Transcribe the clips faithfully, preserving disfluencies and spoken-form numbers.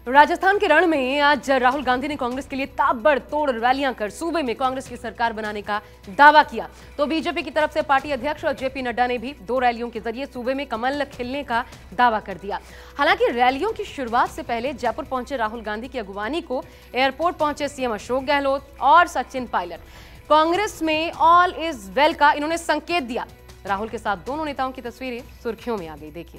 राजस्थान के रण में आज राहुल गांधी ने कांग्रेस के लिए ताबड़तोड़ रैलियां कर सूबे में कांग्रेस की सरकार बनाने का दावा किया। तो बीजेपी की तरफ से पार्टी अध्यक्ष और जेपी नड्डा ने भी दो रैलियों के जरिए सूबे में कमल खिलने का दावा कर दिया। हालांकि रैलियों की शुरुआत से पहले जयपुर पहुंचे राहुल गांधी की अगुवानी को एयरपोर्ट पहुंचे सीएम अशोक गहलोत और सचिन पायलट। कांग्रेस में ऑल इज वेल का इन्होंने संकेत दिया। राहुल के साथ दोनों नेताओं की तस्वीरें सुर्खियों में आ गई। देखिए,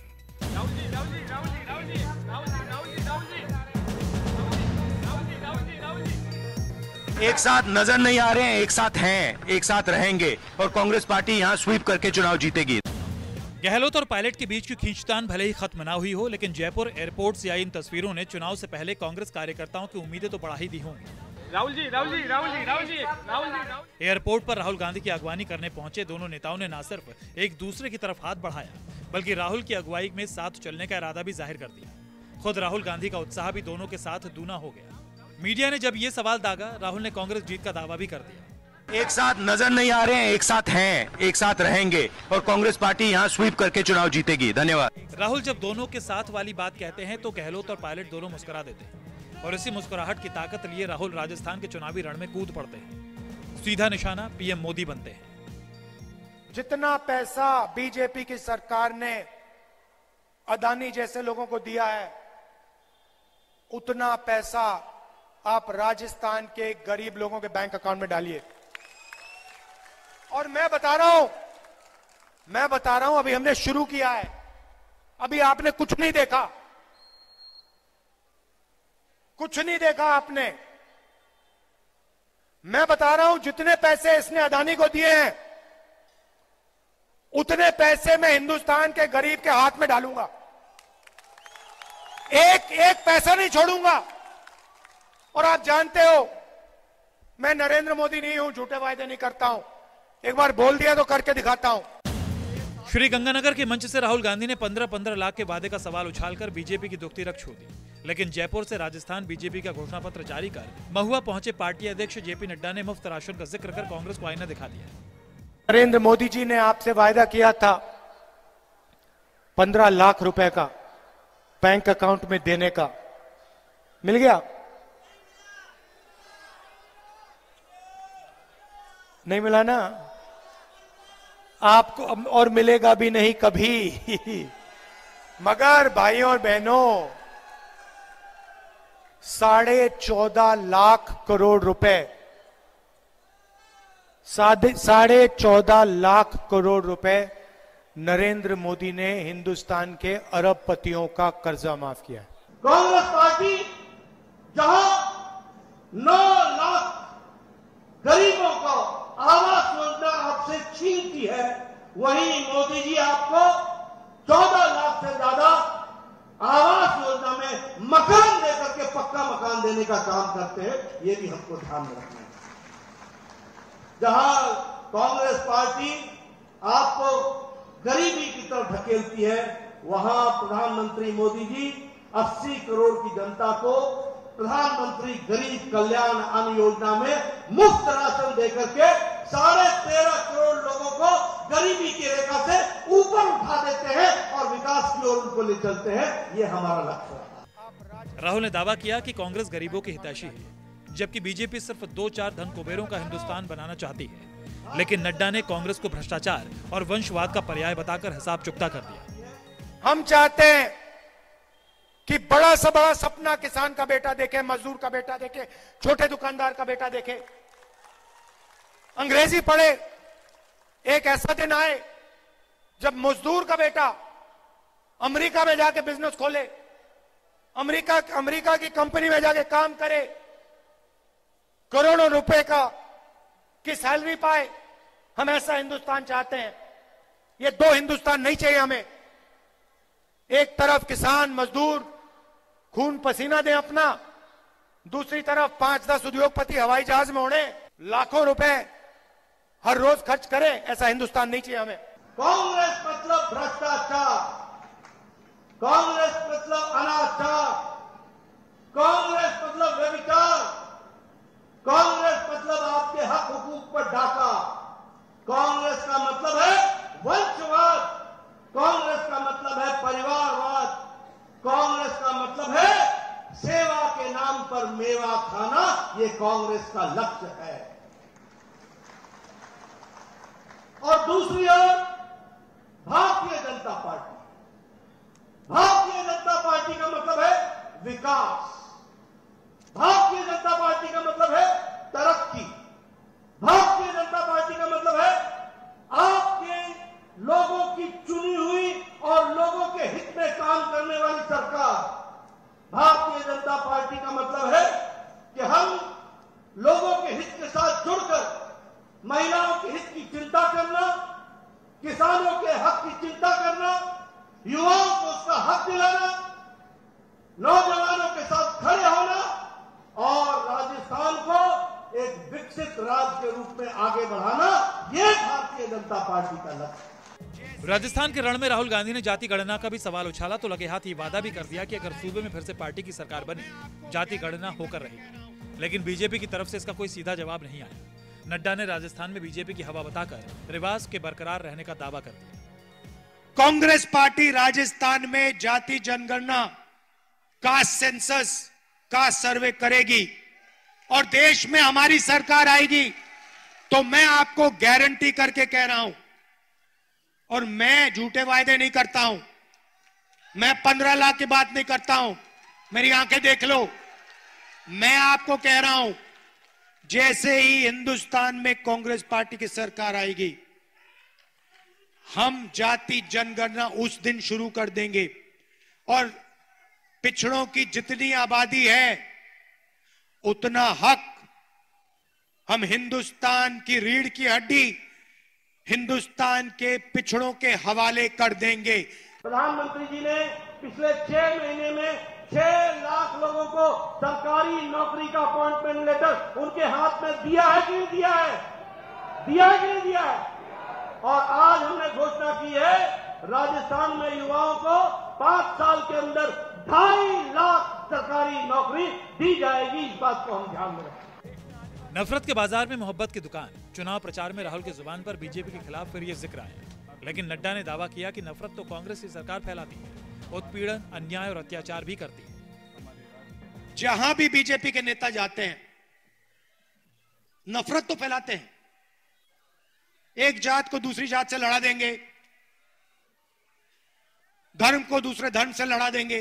एक साथ नजर नहीं आ रहे हैं, एक साथ हैं, एक साथ रहेंगे और कांग्रेस पार्टी यहां स्वीप करके चुनाव जीतेगी। गहलोत और पायलट के बीच की खींचतान भले ही खत्म ना हुई हो, लेकिन जयपुर एयरपोर्ट से आई इन तस्वीरों ने चुनाव से पहले कांग्रेस कार्यकर्ताओं की उम्मीदें तो बढ़ा ही दी होंगी। राहुल जी, राहुल जी, राहुल जी, राहुल जी, राहुल जी, राहुल। एयरपोर्ट पर राहुल गांधी की अगवानी करने पहुंचे दोनों नेताओं ने न सिर्फ एक दूसरे की तरफ हाथ बढ़ाया, बल्कि राहुल की अगुवाई में साथ चलने का इरादा भी जाहिर कर दिया। खुद राहुल गांधी का उत्साह भी दोनों के साथ दूना हो गया। मीडिया ने जब ये सवाल दागा, राहुल ने कांग्रेस जीत का दावा भी कर दिया। एक साथ नजर नहीं आ रहे हैं, एक साथ हैं, एक साथ रहेंगे और कांग्रेस पार्टी यहां स्वीप करके चुनाव जीतेगी। धन्यवाद। राहुल जब दोनों के साथ वाली बात कहते हैं तो गहलोत और पायलट दोनों मुस्कुरा देते हैं और इसी मुस्कुराहट की ताकत लिए राहुल राजस्थान के चुनावी रण में कूद पड़ते हैं। सीधा निशाना पीएम मोदी बनते हैं। जितना पैसा बीजेपी की सरकार ने अदानी जैसे लोगों को दिया है, उतना पैसा आप राजस्थान के गरीब लोगों के बैंक अकाउंट में डालिए। और मैं बता रहा हूं, मैं बता रहा हूं, अभी हमने शुरू किया है, अभी आपने कुछ नहीं देखा, कुछ नहीं देखा आपने। मैं बता रहा हूं, जितने पैसे इसने अदानी को दिए हैं, उतने पैसे मैं हिंदुस्तान के गरीब के हाथ में डालूंगा। एक एक पैसा नहीं छोड़ूंगा। और आप जानते हो, मैं नरेंद्र मोदी नहीं हूं, झूठे वायदे नहीं करता हूं। एक बार बोल दिया तो करके दिखाता हूं। श्री गंगानगर के मंच से राहुल गांधी ने पंद्रह पंद्रह लाख के वादे का सवाल उछालकर बीजेपी की दुखती रख छू दी। लेकिन जयपुर से राजस्थान बीजेपी का घोषणा पत्र जारी कर महुआ पहुंचे पार्टी अध्यक्ष जेपी नड्डा ने मुफ्त राशन का जिक्र कर कांग्रेस को आईना दिखा दिया। नरेंद्र मोदी जी ने आपसे वायदा किया था पंद्रह लाख रुपए का बैंक अकाउंट में देने का, मिल गया? नहीं मिला ना आपको, और मिलेगा भी नहीं कभी। मगर भाइयों और बहनों, साढ़े चौदह लाख करोड़ रुपए, साढ़े साढ़े चौदह लाख करोड़ रुपए नरेंद्र मोदी ने हिंदुस्तान के अरबपतियों का कर्जा माफ किया है। कांग्रेस पार्टी जहां नौ लाख गरीबों को आवास योजना आपसे छीनती है, वहीं मोदी जी आपको चौदह लाख से ज्यादा आवास योजना में मकान देकर के पक्का मकान देने का काम करते हैं। ये भी हमको ध्यान में रखना है। जहां कांग्रेस पार्टी आपको गरीबी की तरफ ढकेलती है, वहां प्रधानमंत्री मोदी जी अस्सी करोड़ की जनता को प्रधानमंत्री गरीब कल्याण अन्न योजना में मुफ्त राशन देकर के साढ़े तेरह करोड़ लोगों को गरीबी की रेखा से ऊपर उठा देते हैं और विकास की ओर उनको ले चलते हैं। ये हमारा लक्ष्य है। राहुल ने दावा किया कि कांग्रेस गरीबों की हितैषी है, जबकि बीजेपी सिर्फ दो चार धन कुबेरों का हिंदुस्तान बनाना चाहती है। लेकिन नड्डा ने कांग्रेस को भ्रष्टाचार और वंशवाद का पर्याय बताकर हिसाब चुकता कर दिया। हम चाहते हैं कि बड़ा सा बड़ा सपना किसान का बेटा देखे, मजदूर का बेटा देखे, छोटे दुकानदार का बेटा देखे, अंग्रेजी पढ़े। एक ऐसा दिन आए जब मजदूर का बेटा अमेरिका में जाके बिजनेस खोले, अमेरिका अमेरिका की कंपनी में जाके काम करे, करोड़ों रुपए का की सैलरी पाए। हम ऐसा हिंदुस्तान चाहते हैं। ये दो हिंदुस्तान नहीं चाहिए हमें। एक तरफ किसान मजदूर खून पसीना दे अपना, दूसरी तरफ पांच दस उद्योगपति हवाई जहाज में उड़े, लाखों रुपए हर रोज खर्च करे। ऐसा हिंदुस्तान नहीं चाहिए हमें। कांग्रेस मतलब भ्रष्टाचार, कांग्रेस मतलब अनाचार, कांग्रेस मतलब व्यभिचार, कांग्रेस मतलब आपके हक हुकूक पर डाका, कांग्रेस का मतलब है वंशवाद, कांग्रेस का मतलब है परिवारवाद, कांग्रेस का मतलब है पर मेवा खाना ये कांग्रेस का लक्ष्य है। और दूसरी ओर भारतीय जनता पार्टी, भारतीय जनता पार्टी का मतलब है विकास, भारतीय जनता पार्टी का मतलब है तरक्की, भारतीय जनता पार्टी का मतलब है आपके लोगों की चुनी हुई और लोगों के हित में काम करने वाली सरकार। भारतीय जनता पार्टी का मतलब है कि हम लोगों के हित के साथ जुड़कर महिलाओं के हित की चिंता करना, किसानों के हक की चिंता करना, युवाओं को उसका हक दिलाना, नौजवानों के साथ खड़े होना और राजस्थान को एक विकसित राज्य के रूप में आगे बढ़ाना, ये भारतीय जनता पार्टी का लक्ष्य है। राजस्थान के रण में राहुल गांधी ने जाति गणना का भी सवाल उछाला तो लगे हाथ ये वादा भी कर दिया कि अगर सूबे में फिर से पार्टी की सरकार बने, जाति गणना होकर रहेगी। लेकिन बीजेपी की तरफ से इसका कोई सीधा जवाब नहीं आया। नड्डा ने राजस्थान में बीजेपी की हवा बताकर रिवाज के बरकरार रहने का दावा कर दिया। कांग्रेस पार्टी राजस्थान में जाति जनगणना का सेंसस का सर्वे करेगी और देश में हमारी सरकार आएगी तो मैं आपको गारंटी करके कह रहा हूं, और मैं झूठे वायदे नहीं करता हूं, मैं पंद्रह लाख की बात नहीं करता हूं, मेरी आंखें देख लो। मैं आपको कह रहा हूं, जैसे ही हिंदुस्तान में कांग्रेस पार्टी की सरकार आएगी, हम जाति जनगणना उस दिन शुरू कर देंगे और पिछड़ों की जितनी आबादी है उतना हक हम हिंदुस्तान की रीढ़ की हड्डी हिंदुस्तान के पिछड़ों के हवाले कर देंगे। प्रधानमंत्री जी ने पिछले छह महीने में छह लाख लोगों को सरकारी नौकरी का अपॉइंटमेंट लेटर उनके हाथ में दिया है कि नहीं दिया है? दिया है कि नहीं दिया है? और आज हमने घोषणा की है राजस्थान में युवाओं को पांच साल के अंदर ढाई लाख सरकारी नौकरी दी जाएगी। इस बात को हम ध्यान में रखें। नफरत के बाजार में मोहब्बत की दुकान। चुनाव प्रचार में राहुल की जुबान पर बीजेपी के खिलाफ फिर ये जिक्र आया, लेकिन नड्डा ने दावा किया कि नफरत तो कांग्रेस की सरकार फैलाती है, उत्पीड़न, अन्याय और अत्याचार भी करती है। जहां भी बीजेपी के नेता जाते हैं नफरत तो फैलाते हैं, एक जात को दूसरी जात से लड़ा देंगे, धर्म को दूसरे धर्म से लड़ा देंगे।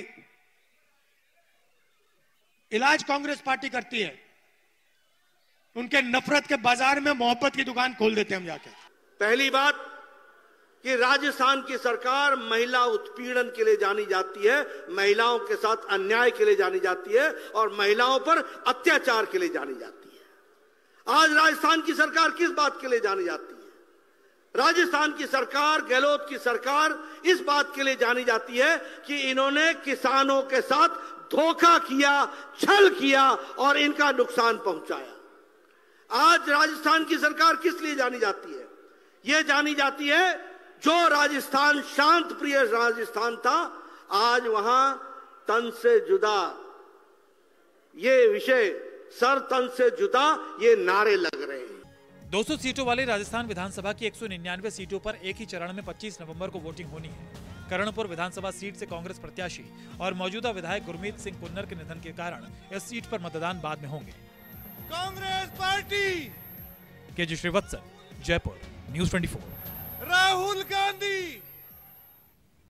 इलाज कांग्रेस पार्टी करती है, उनके नफरत के बाजार में मोहब्बत की दुकान खोल देते हैं हम जाके। पहली बात कि राजस्थान की सरकार महिला उत्पीड़न के लिए जानी जाती है, महिलाओं के साथ अन्याय के लिए जानी जाती है और महिलाओं पर अत्याचार के लिए जानी जाती है। आज राजस्थान की सरकार किस बात के लिए जानी जाती है? राजस्थान की सरकार, गहलोत की सरकार इस बात के लिए जानी जाती है कि इन्होंने किसानों के साथ धोखा किया, छल किया और इनका नुकसान पहुंचाया। आज राजस्थान की सरकार किस लिए जानी जाती है? यह जानी जाती है जो राजस्थान शांत प्रिय राजस्थान था, आज वहां तन से जुदा, ये विषय सर तन से जुदा, ये नारे लग रहे हैं। दो सौ सीटों वाले राजस्थान विधानसभा की एक सौ निन्यानवे सीटों पर एक ही चरण में पच्चीस नवंबर को वोटिंग होनी है। करणपुर विधानसभा सीट से कांग्रेस प्रत्याशी और मौजूदा विधायक गुरमीत सिंह कुन्नर के निधन के कारण इस सीट पर मतदान बाद में होंगे। कांग्रेस पार्टी के जी श्रीवत्सल, जयपुर, न्यूज़ चौबीस। राहुल गांधी